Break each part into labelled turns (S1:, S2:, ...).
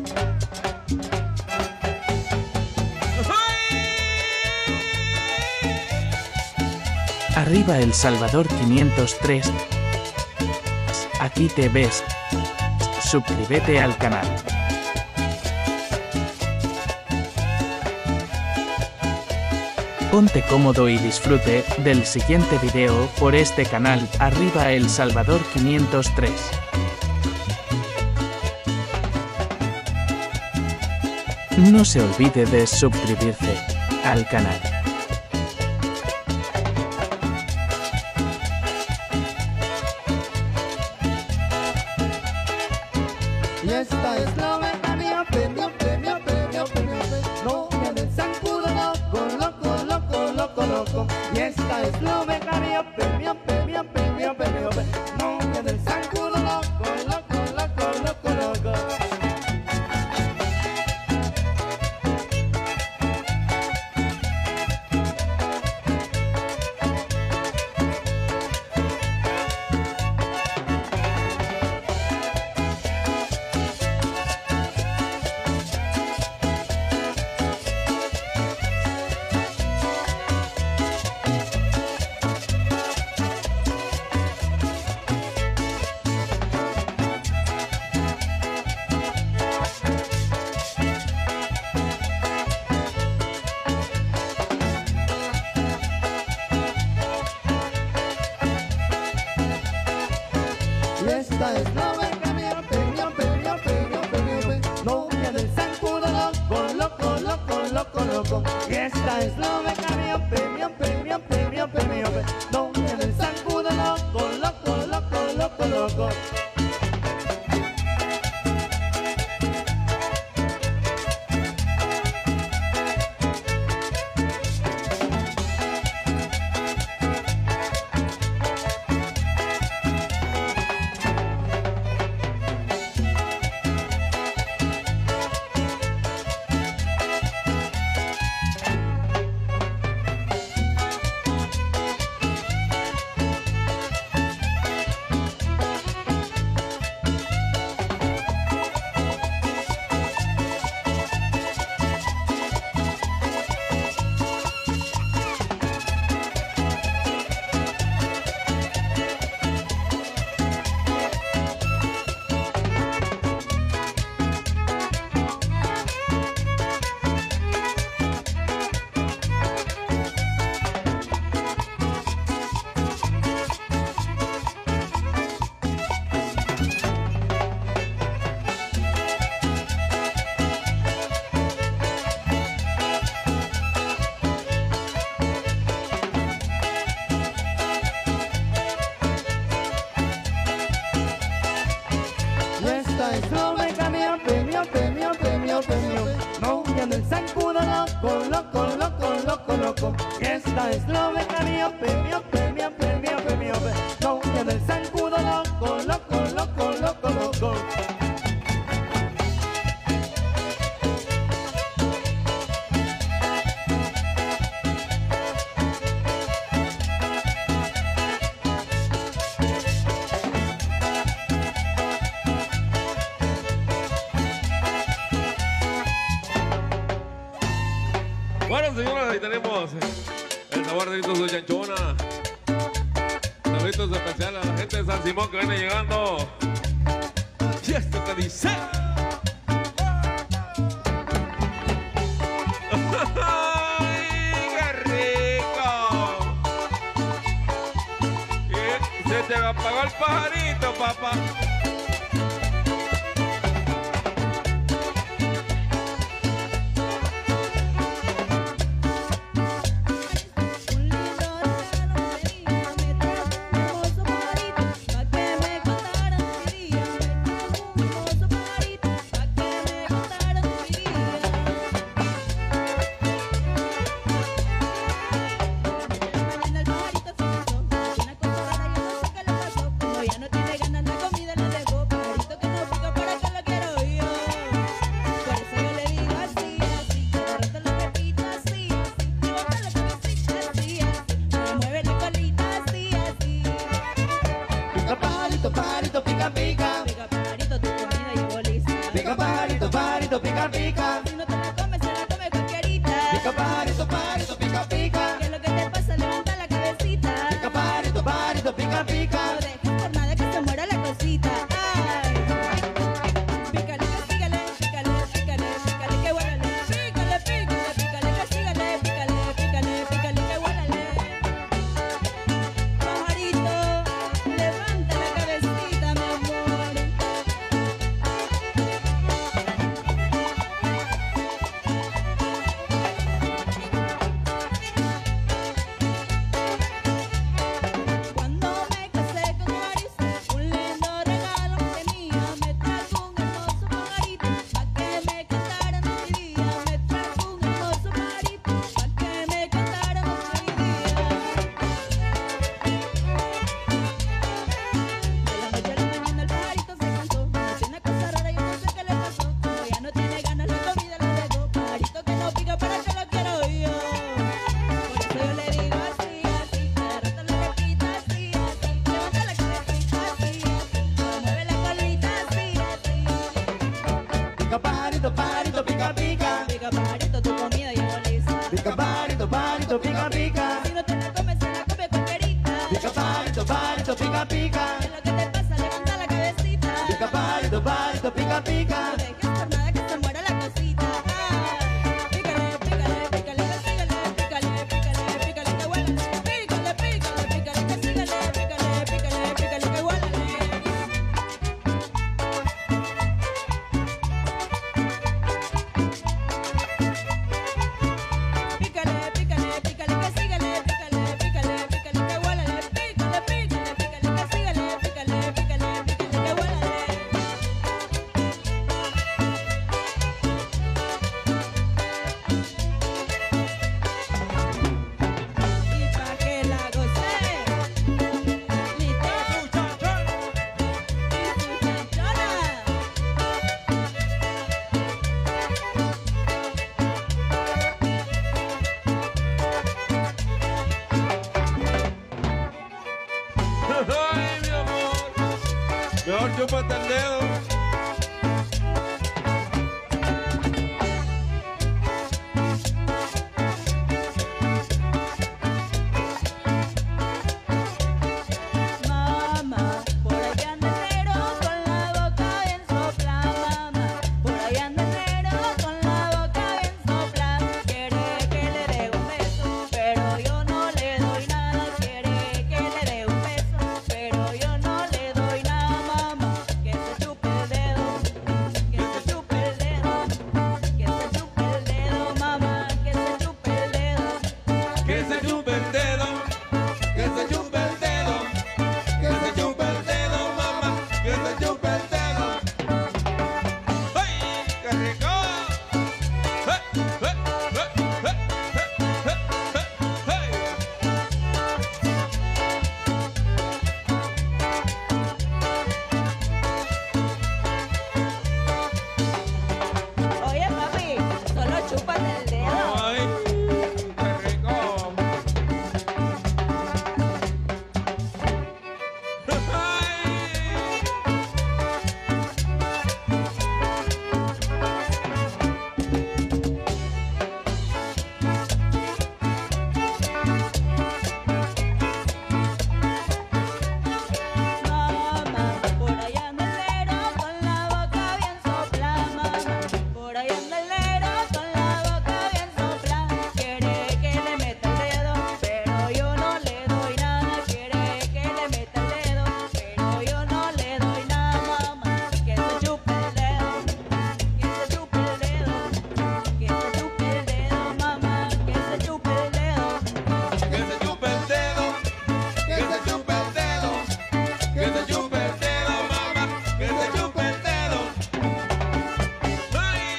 S1: Arriba El Salvador 503. Aquí te ves. Suscríbete al canal. Ponte cómodo y disfrute del siguiente video por este canal. Arriba El Salvador 503. No se olvide de suscribirse al canal.
S2: Y esta es la oveja mía, premio, premio, premio, premio, novia del zancudo loco, loco, loco, loco, loco. Y esta es la oveja mía, premio, premio, premio, premio, novia del zancudo loco, loco, loco, loco, loco. Y esta es la oveja mía, premio, premio, premio, premio, novia del zancudo loco, loco, loco, loco, loco. Y esta es la oveja mía, premio, premio, premio, premio, novia del zancudo loco, loco, loco, loco, loco. Esta es la oveja mía, premio, premio, premio, premio, novia del zancudo loco, loco, loco, loco, loco. Y esta es la oveja mía, premio, premio, premio, premio, novia del zancudo loco, loco, loco, loco, loco.
S3: Bueno, señoras, ahí tenemos el sabor de su chanchona. Saluditos especiales a la gente de San Simón que viene llegando. Y esto que dice. ¡Ay, qué rico! Y se te apagó el pajarito, papá.
S2: Pica pajarito, pica pica.
S4: Pica pajarito, tu comida llevo lista.
S2: Pica pajarito, pajarito. pajarito, pica, pica.
S4: Si no te la comes, se la come cualquierita.
S2: Pica, pajarito, pajarito, pica, pica.
S4: ¿Qué es lo que te pasa? Levanta la cabecita.
S2: Pica, pajarito, pajarito, pica, pica.
S4: No dejes por nada que se muera la cosita. Ay. Pícale, que sígale, pícale, pícale, pícale, que huélale. Pícale, pícale, pícale, que sígale, pícale, pícale, pícale, que huélale. Pajarito, levanta la cabecita, mi amor. Cuando me casé con Marisa, un lindo regalo me tenía. Me trajo un hermoso pajarito pa' que me cantara noche y día. Me trajo un hermoso pajarito pa' que me cantara noche y día. De la noche a la mañana el pajarito se cansó. Hace una cosa rara, yo no sé qué le pasó. Como ya no tiene ganas, la comida la dejó. Pajarito que no pica, para que lo quiero yo. Por eso yo le digo así, así, agarrate la boquita así, así, levanta la cabecita así, mueve la colita así, así.
S2: Pica, pajarito, pajarito, pica, pica.
S4: Pica, pajarito, tu comida llegó lista.
S2: Pica, pajarito, pajarito, pica, pica.
S4: Si no te la comes, se la come cualquierita.
S2: Pica, pajarito, pajarito, pica, pica.
S4: ¿Qué es lo que te pasa? Levanta la cabecita.
S2: Pica, pajarito, pajarito, pica, pica.
S4: No dejes por nada que se muera la cosita. Ay. Pícale, pícale, pícale, que sígale, pícale, pícale, pícale, que huélale. Pícale, pícale, pícale, que sígale, pícale, pícale, pícale, que huélale. Pícale, pícale, pícale, que sígale, pícale, pícale, pícale, que huélale. Pícale, pícale, pícale, que sígale, pícale, pícale, pícale, que huélale. Y pa' que la goce, lite y su chanchona.
S3: Ay, mi amor. Mejor chúpate el dedo.
S4: Mamá, por ahí anda el negro con la boca bien sopla. Mamá, por ahí anda el negro con la boca bien sopla. Quiere que le dé un beso, pero yo no le doy nada. Quiere que le dé un beso, pero yo no le doy nada. Mamá, que se chupe el dedo, que se chupe el dedo, que se chupe el dedo. Mamá, que se chupe el dedo.
S3: Que se chupe el dedo. Que se chupe el dedo. Que se chupe el dedo, mamá. Que se chupe el dedo. ¡Ay, qué rico!
S4: Oye, papi, solo chúpate el dedo.
S3: ¡Ay, qué rico!
S4: Mamá, por ahí anda el negro con la boca bien sopla. Mamá, por ahí anda el negro con la boca bien sopla. Quiere que le meta el dedo, pero yo no le doy nada. Quiere que le meta el dedo, pero yo no le doy nada. Mamá, que se chupe el dedo, que se chupe el dedo, que se chupe el dedo. Mamá, que se chupe el dedo.
S3: Que se chupe el dedo. Que se chupe el dedo. Que se chupe el dedo, mamá. Que se chupe el dedo. ¡Ay!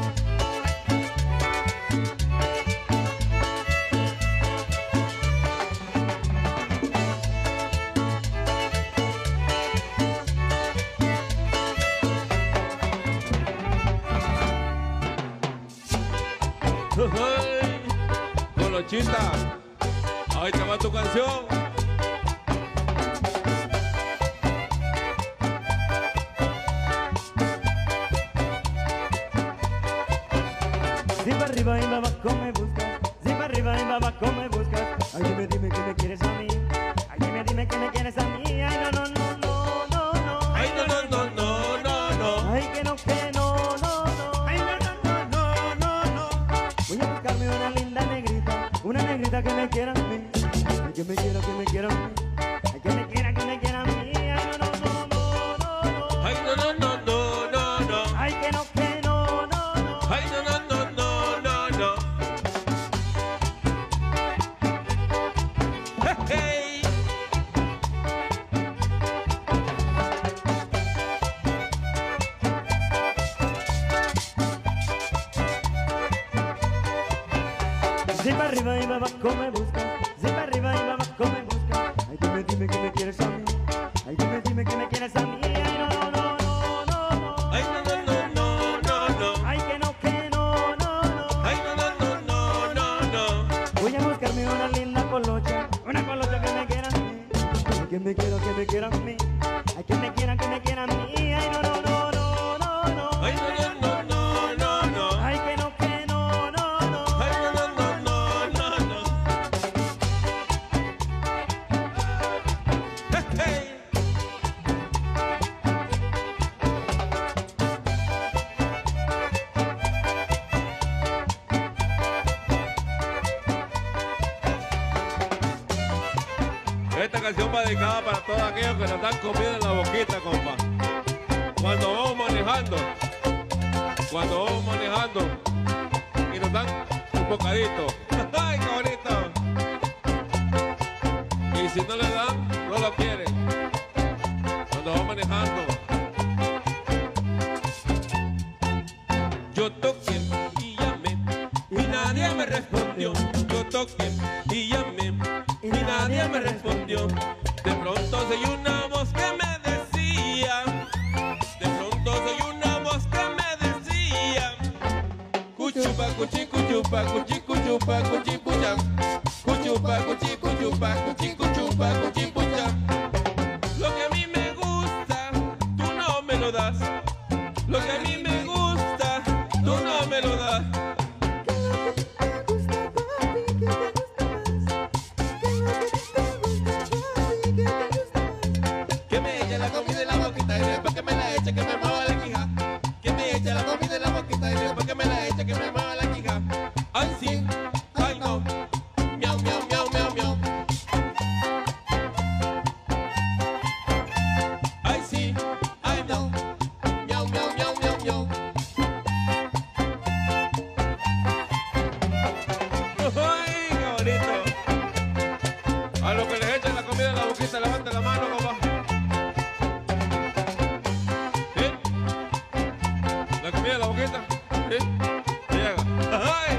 S3: ¡Ay! Colochita, ahí te va tu canción.
S2: Si para arriba y para abajo me buscas, si para arriba y para abajo me buscas. Ay, dime que me quieres a mí. Ay, dime que me quieres a mí. Ay, no, no, no, no, no, no.
S3: Ay, no, no, no, no, no, no.
S2: Ay, que no, no, no, no. Ay, no, no, no, no, no. Voy a buscarme una linda negrita que me quiera a mí. Ay, que me quiera a mí. Ay, que me quiera a mí. Ay, no, no, no, no, no, no.
S3: Ay, no, no, no, no, no, no.
S2: Ay, que no, no, no.
S3: Ay, no, no, no, no, no, no. Hey, hey.
S2: Si para arriba y para abajo me buscas, si para arriba y para abajo me buscas. Ay, dime que me quieres a mí. Ay, dime que me quieres a mí. Ay, no, no, no, no, no, no.
S3: Ay, no, no, no, no, no, no.
S2: Ay, que no, no, no.
S3: Ay, no, no, no, no, no, no.
S2: Voy a buscarme una linda colocha que me quiera a mí. Ay, que me quiera a mí. Ay, que me quiera a mí. Ay, no, no, no, no, no, no.
S3: Ay, no, no, no, no, no, no.
S2: Ay, que no, no, no.
S3: Ay, no, no, no, no, no, no. Hey, hey. Esta canción va dedicada para todos aquellos que nos dan comida en la boquita, compa. Cuando vamos manejando y nos dan un bocadito. ¡Ay, qué bonito! Y si no le dan, no lo quieren. Cuando vamos manejando. Yo toqué y llamé y nadie me respondió. Yo toqué y llamé y nadie me respondió. De pronto se oyó una voz que me decía. De pronto se oyó una voz que me decía. Cuchupa, cuchi, cuchupa, cuchi, cuchupa, cuchi, pucha. Cuchupa, cuchi, cuchupa, cuchi, cuchupa, cuchi, pucha. Lo que a mí me gusta, tú no me lo das. Lo que a mí me gusta, tú no me lo das. Que me eche la comida en la boquita y después que me la eche que me mueva la quija. Que me eche la comida en la boquita y después que me la eche que me mueva la quija. Ay sí, ay no, miau, miau, miau, miau, miau. Ay sí, ay no, miau, miau, miau, miau, miau. Ay, qué bonito. A los que les echen la comida en la boquita, levanten la mano, papá. ¿Sí? La comida en la boquita. ¿Sí? Llega. ¡Ay!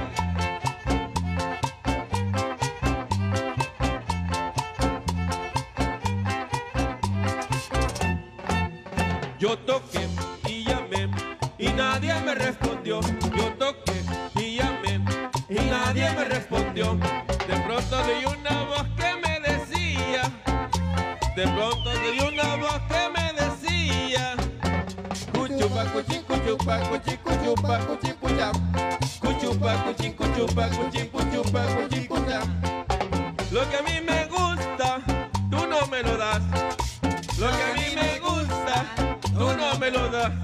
S3: Yo toqué y llamé y nadie me respondió. Yo toqué y llamé y nadie me respondió. De pronto oí una voz que me decía. De pronto oí una voz que me decía. Cuchupa, cuchi, cuchupa, cuchi, cuchupa, cuchi, pucha. Cuchupa, cuchi, cuchupa, cuchi, cuchupa, cuchi, pucha. Lo que a mí me gusta, tú no me lo das. Lo que a mí me gusta, tú no me lo das.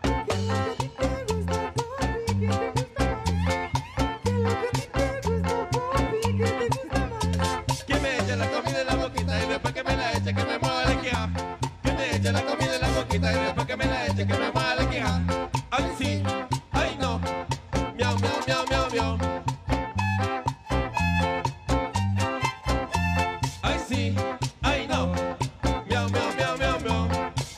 S3: Que me eche la comida en la boquita y después que me la eche que me mueva la quija. Que me eche la comida en la boquita y después que me la eche que me mueva la quija. Ay sí, ay no, miau, miau, miau, miau, miau. Ay sí, ay no, miau, miau, miau, miau, miau.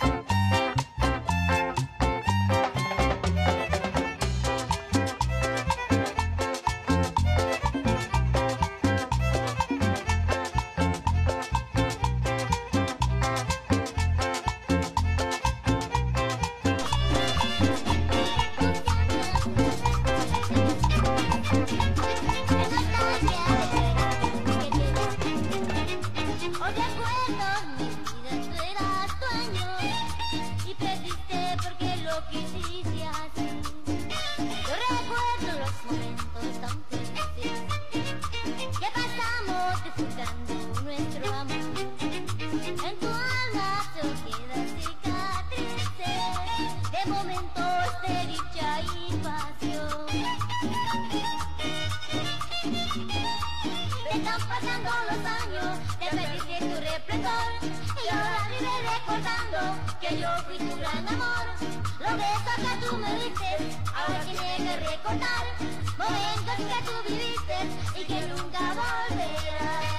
S5: Hoy recuerdo mi vida, tú eras dueño y perdiste porque lo quisiste así. Yo recuerdo los momentos momentos de dicha y pasión. Te están pasando los años, te perdiste tu resplandor, y ahora vives recordando que yo fui tu gran amor. Los besos que tú me diste, ahora tienes que recordar momentos que tú viviste y que nunca volverás.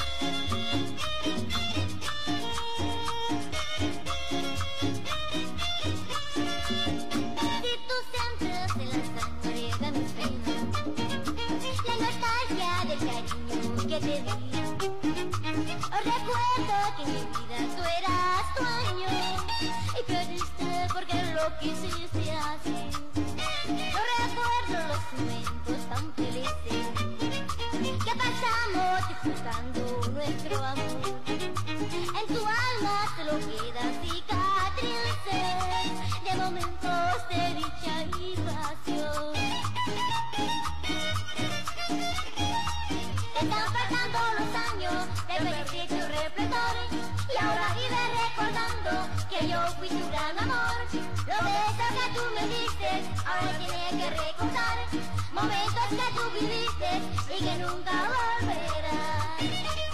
S5: Si tú sientes en la sangre de mis penas la nostalgia del cariño que te di, os recuerdo que en mi vida tú eras dueño y perdiste porque lo quisiste así. Yo recuerdo los momentos tan felices que pasamos disfrutando nuestro amor. En tu alma solo quedan cicatrices de momentos de dicha y pasión. Te están pasando los años, te perdiste tu resplandor, y ahora vives recordando que yo fui tu gran amor. Los besos que tú me diste, ahora tienes que recordar momentos que tú viviste y que nunca volverás.